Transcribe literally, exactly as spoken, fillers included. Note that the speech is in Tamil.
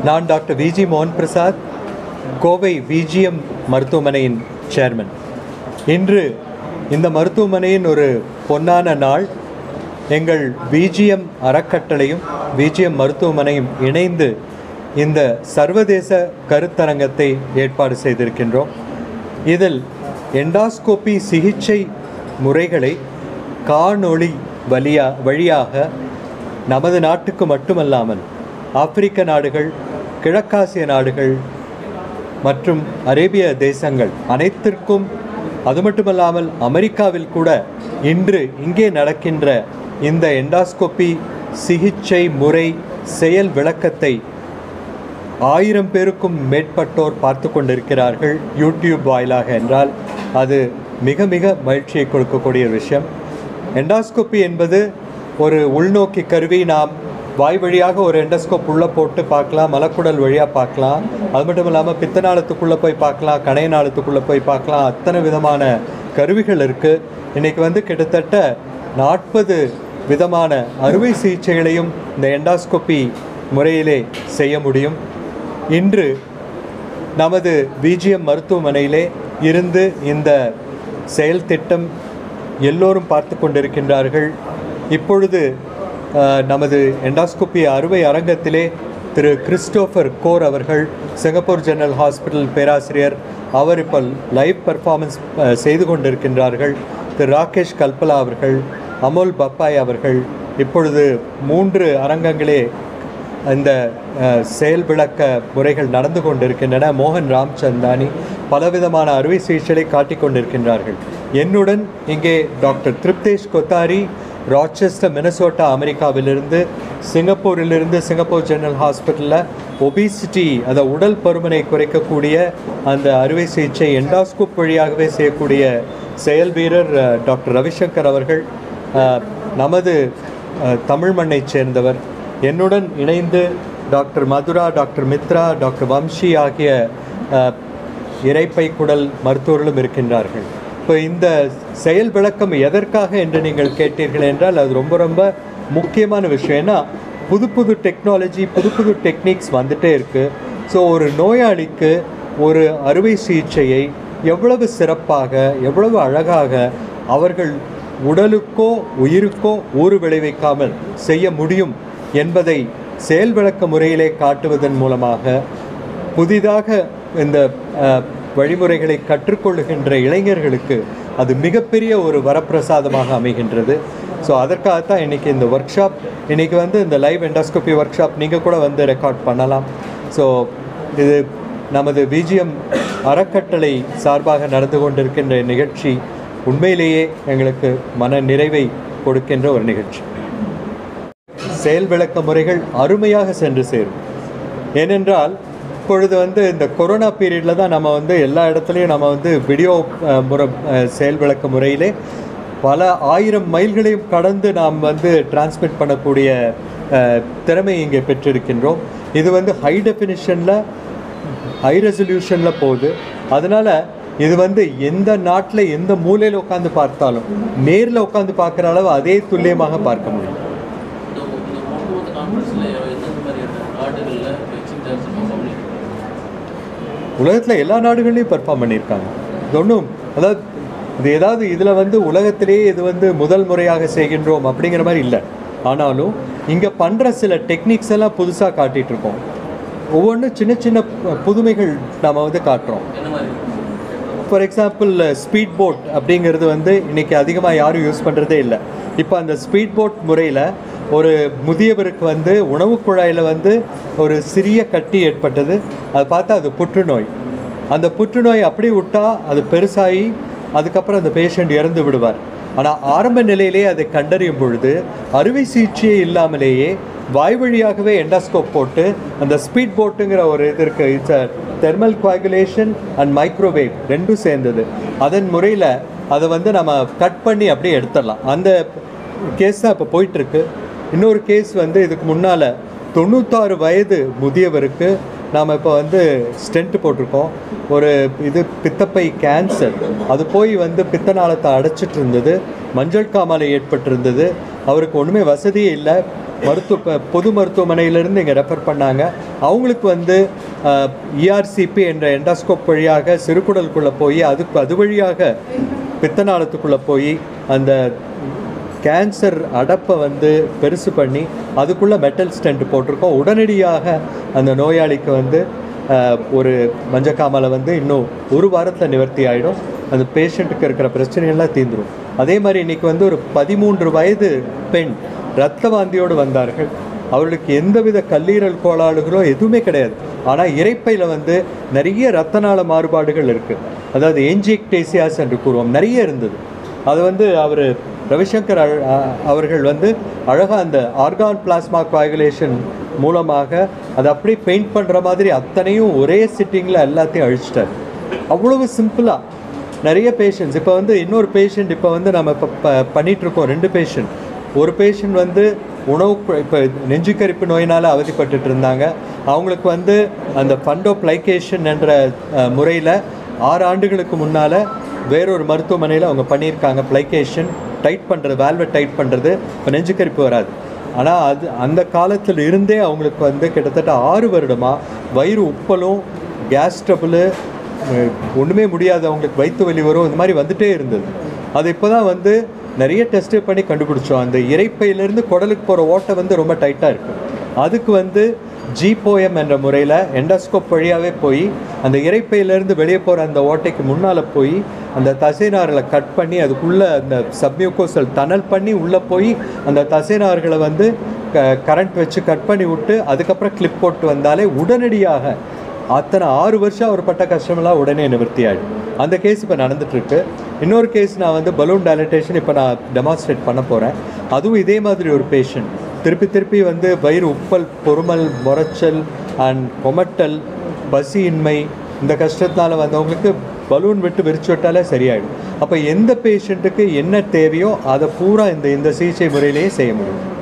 நான் டாக்டர் வி ஜி மோகன் Prasad, Kovai V G M மருத்துவமனையின் சேர்மன். இன்று இந்த மருத்துவமனையின் ஒரு பொன்னான நாள். எங்கள் V G M அறக்கட்டளையும் V G M மருத்துவமனையும் இணைந்து இந்த சர்வதேச கருத்தரங்கத்தை ஏற்பாடு செய்திருக்கின்றோம். இதில் எண்டாஸ்கோபி சிகிச்சை முறைகளை காணொளி வழியா வழியாக நமது நாட்டுக்கு மட்டுமல்லாமல் ஆப்பிரிக்க நாடுகள், கிழக்காசிய நாடுகள் மற்றும் அரேபிய தேசங்கள் அனைத்திற்கும், அது மட்டுமல்லாமல் அமெரிக்காவில் கூட இன்று இங்கே நடக்கின்ற இந்த எண்டாஸ்கோபி சிகிச்சை முறை செயல் விளக்கத்தை ஆயிரம் பேருக்கும் மேற்பட்டோர் பார்த்து கொண்டிருக்கிறார்கள் யூடியூப் வாயிலாக. என்றால் அது மிக மிக மகிழ்ச்சியை கொடுக்கக்கூடிய ஒரு விஷயம். எண்டாஸ்கோபி என்பது ஒரு உள்நோக்கி கருவி. நாம் வாய் வழியாக ஒரு எண்டோஸ்கோப் உள்ளே போட்டு பார்க்கலாம், மலக்குடல் வழியாக பார்க்கலாம், அது மட்டும் இல்லாமல் பித்தநாளத்துக்குள்ளே போய் பார்க்கலாம், கணைநாளத்துக்குள்ளே போய் பார்க்கலாம். அத்தனை விதமான கருவிகள் இருக்குது. இன்றைக்கி வந்து கிட்டத்தட்ட நாற்பது விதமான அறுவை சிகிச்சைகளையும் இந்த எண்டாஸ்கோபி முறையிலே செய்ய முடியும். இன்று நமது V G M மருத்துவமனையிலே இருந்து இந்த செயல் திட்டம் எல்லோரும் பார்த்து கொண்டிருக்கின்றார்கள். இப்பொழுது நமது எண்டாஸ்கோபி அறுவை அரங்கத்திலே திரு கிறிஸ்டோஃபர் கோர் அவர்கள், சிங்கப்பூர் ஜெனரல் ஹாஸ்பிட்டல் பேராசிரியர், அவர் இப்போ லைவ் பர்ஃபார்மன்ஸ் செய்து கொண்டிருக்கின்றார்கள். திரு ராகேஷ் கல்பலா அவர்கள், அமோல் பப்பாய் அவர்கள், இப்பொழுது மூன்று அரங்கங்களே இந்த செயல் விளக்க முறைகள் நடந்து கொண்டிருக்கின்றன. மோகன் ராம்சந்தானி பலவிதமான அறுவை சிகிச்சைகளை காட்டிக் கொண்டிருக்கின்றார்கள். என்னுடன் இங்கே doctor Tirupthesh Kothari, Rochester Minnesota அமெரிக்காவிலிருந்து, சிங்கப்பூரிலிருந்து சிங்கப்பூர் ஜெனரல் ஹாஸ்பிட்டலில் ஒபிசிட்டி, அந்த உடல் பருமனை குறைக்கக்கூடிய அந்த அறுவை சிகிச்சை எண்டாஸ்கோப் வழியாகவே செய்யக்கூடிய செயல் வீரர் டாக்டர் ரவிசங்கர் அவர்கள் நமது தமிழ் மண்ணை சேர்ந்தவர். என்னுடன் இணைந்து doctor Madhura, doctor Mithra, doctor Vamshi ஆகிய இரைப்பை குடல் மருத்துவர்களும் இருக்கின்றார்கள். இப்போ இந்த செயல் விளக்கம் எதற்காக என்று நீங்கள் கேட்டீர்கள் என்றால் அது ரொம்ப ரொம்ப முக்கியமான விஷயம். ஏன்னா புது புது டெக்னாலஜி, புது புது டெக்னிக்ஸ் வந்துகிட்டே இருக்குது. ஸோ ஒரு நோயாளிக்கு ஒரு அறுவை சிகிச்சையை எவ்வளவு சிறப்பாக, எவ்வளவு அழகாக அவர்கள் உடலுக்கோ உயிருக்கோ ஊறு விளைவிக்காமல் செய்ய முடியும் என்பதை செயல் விளக்க முறையிலே காட்டுவதன் மூலமாக புதிதாக இந்த வழிமுறைகளை கற்றுக்கொள்ளுகின்ற இளைஞர்களுக்கு அது மிகப்பெரிய ஒரு வரப்பிரசாதமாக அமைகின்றது. ஸோ அதற்காகத்தான் இன்றைக்கி இந்த ஒர்க் ஷாப். இன்றைக்கி வந்து இந்த லைவ் எண்டாஸ்கோபி ஒர்க் ஷாப் நீங்கள் கூட வந்து ரெக்கார்ட் பண்ணலாம். ஸோ இது நமது V G M அறக்கட்டளை சார்பாக நடந்து கொண்டிருக்கின்ற நிகழ்ச்சி உண்மையிலேயே எங்களுக்கு மன நிறைவை கொடுக்கின்ற ஒரு நிகழ்ச்சி. செயல் விளக்க முறைகள் அருமையாக சென்று சேரும். ஏனென்றால் இப்பொழுது வந்து இந்த கொரோனா பீரியடில் தான் நம்ம வந்து எல்லா இடத்துலையும் நம்ம வந்து வீடியோ முறை செயல் விளக்க முறையிலே பல ஆயிரம் மைல்களையும் கடந்து நாம் வந்து டிரான்ஸ்மிட் பண்ணக்கூடிய திறமை இங்கே பெற்றிருக்கின்றோம். இது வந்து ஹை டெஃபினிஷனில், ஹை ரெசல்யூஷனில் போகுது. அதனால் இது வந்து எந்த நாட்டில் எந்த மூலையில் உட்காந்து பார்த்தாலும் நேரில் உட்காந்து பார்க்குற அளவு அதே துல்லியமாக பார்க்க முடியும். உலகத்தில் எல்லா நாடுகள்லையும் பெர்ஃபார்ம் பண்ணியிருக்காங்க. இது ஒன்றும், அதாவது இது ஏதாவது இதில் வந்து உலகத்திலேயே இது வந்து முதல் முறையாக செய்கின்றோம் அப்படிங்கிற மாதிரி இல்லை. ஆனாலும் இங்கே பண்ணுற சில டெக்னிக்ஸ் எல்லாம் புதுசாக காட்டிகிட்ருக்கோம். ஒவ்வொன்றும் சின்ன சின்ன புதுமைகள் நாம் வந்து காட்டுறோம். ஃபார் எக்ஸாம்பிள் ஸ்பீட் போட் அப்படிங்கிறது வந்து இன்றைக்கி அதிகமாக யாரும் யூஸ் பண்ணுறதே இல்லை. இப்போ அந்த ஸ்பீட் போட் முறையில் ஒரு முதியவருக்கு வந்து உணவு குழாயில் வந்து ஒரு சிறிய கட்டி ஏற்பட்டது. அதை பார்த்தா அது புற்றுநோய். அந்த புற்றுநோய் அப்படி விட்டால் அது பெருசாகி அதுக்கப்புறம் அந்த பேஷண்ட் இறந்து விடுவார். ஆனால் ஆரம்ப நிலையிலேயே அதை கண்டறியும் பொழுது அறுவை சிகிச்சையே இல்லாமலேயே வாய் வழியாகவே எண்டாஸ்கோப் போட்டு அந்த ஸ்பீட் போட்டுங்கிற ஒரு இது இருக்குது. It's a thermal coagulation and microwave ரெண்டும் சேர்ந்தது. அதன் முறையில் அதை வந்து நம்ம கட் பண்ணி அப்படியே எடுத்துடலாம். அந்த கேஸ் தான் இப்போ போயிட்டுருக்கு. இன்னொரு கேஸ் வந்து இதுக்கு முன்னால் தொண்ணூத்தாறு வயது முதியவருக்கு நாம் இப்போ வந்து ஸ்டென்ட் போட்டிருக்கோம். ஒரு இது பித்தப்பை கேன்சர், அது போய் வந்து பித்தநாளத்தை அடைச்சிட்டு இருந்தது, மஞ்சள் காமாலை ஏற்பட்டிருந்தது. அவருக்கு ஒன்றுமே வசதியே இல்லை. மருத்துவ பொது மருத்துவமனையிலேருந்து இங்கே ரெஃபர் பண்ணாங்க. அவங்களுக்கு வந்து இஆர்சிபி என்ற எண்டாஸ்கோப் வழியாக சிறுகுடலுக்குள்ளே போய் அதுக்கு அது வழியாக பித்தநாளத்துக்குள்ளே போய் அந்த கேன்சர் அடப்பை வந்து பெருசு பண்ணி அதுக்குள்ளே மெட்டல் ஸ்டென்ட் போட்டிருக்கோம். உடனடியாக அந்த நோயாளிக்கு வந்து ஒரு மஞ்சக்காமலை வந்து இன்னும் ஒரு வாரத்தில் நிவர்த்தி ஆகிடும். அந்த பேஷண்ட்டுக்கு இருக்கிற பிரச்சனைகள்லாம் தீர்ந்துடும். அதே மாதிரி இன்றைக்கி வந்து ஒரு பதிமூன்று வயது பெண் இரத்த வாந்தியோடு வந்தார்கள். அவர்களுக்கு எந்தவித கல்லீரல் கோளாறுகளோ எதுவுமே கிடையாது. ஆனால் இரைப்பையில் வந்து நிறைய இரத்த நாள மாறுபாடுகள் இருக்குது. அதாவது ஏஞ்சியக்டேசியாஸ் என்று கூறுவோம், நிறைய இருந்தது. அது வந்து அவர் ரவிசங்கர் அவர்கள் வந்து அழகாக அந்த ஆர்கான் பிளாஸ்மா கோயாகுலேஷன் மூலமாக அதை அப்படியே பெயிண்ட் பண்ணுற மாதிரி அத்தனையும் ஒரே சிட்டிங்கில் எல்லாத்தையும் அழிச்சிட்டார். அவ்வளவு சிம்பிளாக நிறைய பேஷண்ட்ஸ். இப்போ வந்து இன்னொரு பேஷண்ட் இப்போ வந்து நம்ம இப்போ ப பண்ணிகிட்ருக்கோம். ரெண்டு பேஷண்ட். ஒரு பேஷண்ட் வந்து உணவு இப்போ நெஞ்சுக்கரிப்பு நோயினால் அவதிப்பட்டு இருந்தாங்க. அவங்களுக்கு வந்து அந்த ஃபண்டோப்ளைகேஷன் என்ற முறையில் ஆறு ஆண்டுகளுக்கு முன்னால் வேறொரு மருத்துவமனையில் அவங்க பண்ணியிருக்காங்க. ப்ளைகேஷன் டைட் பண்ணுறது, வேல்வை டைட் பண்ணுறது, இப்போ நெஞ்சுக்கரிப்பு வராது. ஆனால் அது அந்த காலத்தில் இருந்தே அவங்களுக்கு வந்து கிட்டத்தட்ட ஆறு வருடமாக வயிறு உப்பலும் கேஸ் ட்ரபிள் ஒன்றுமே முடியாது, அவங்களுக்கு வயிற்று வலி வரும், இந்த மாதிரி வந்துகிட்டே இருந்தது. அது இப்போ தான் வந்து நிறைய டெஸ்ட்டு பண்ணி கண்டுபிடிச்சோம். அந்த இரைப்பையிலேருந்து குடலுக்கு போகிற ஓட்டை வந்து ரொம்ப டைட்டாக இருக்கும். அதுக்கு வந்து ஜிபோஎம் என்ற முறையில் எண்டாஸ்கோப் வழியாகவே போய் அந்த இரைப்பையிலேருந்து வெளியே போகிற அந்த ஓட்டைக்கு முன்னால் போய் அந்த தசைநார்களை கட் பண்ணி அதுக்குள்ளே அந்த சப்மியூக்கோசல் டனல் பண்ணி உள்ளே போய் அந்த தசைநார்களை வந்து க கரண்ட் வச்சு கட் பண்ணி விட்டு அதுக்கப்புறம் கிளிப் போட்டு வந்தாலே உடனடியாக அத்தனை ஆறு வருஷம் அவர் பட்ட கஷ்டமெல்லாம் உடனே நிவர்த்தி ஆகிடும். அந்த கேஸ் இப்போ நடந்துகிட்ருக்கு. இன்னொரு கேஸ் நான் வந்து பலூன் டைலட்டேஷன் இப்போ நான் டெமான்ஸ்ட்ரேட் பண்ண போகிறேன். அதுவும் இதே மாதிரி ஒரு பேஷண்ட் திருப்பி திருப்பி வந்து வயிறு உப்பல், பொறுமல், முறைச்சல் அண்ட் கொமட்டல், பசியின்மை, இந்த கஷ்டத்தினால வந்தவங்களுக்கு பலூன் விட்டு விரிச்சு விட்டாலே சரியாயிடும். அப்போ எந்த பேஷண்ட்டுக்கு என்ன தேவையோ அதை பூரா இந்த இந்த சிகிச்சை முறையிலேயே செய்ய முடியும்.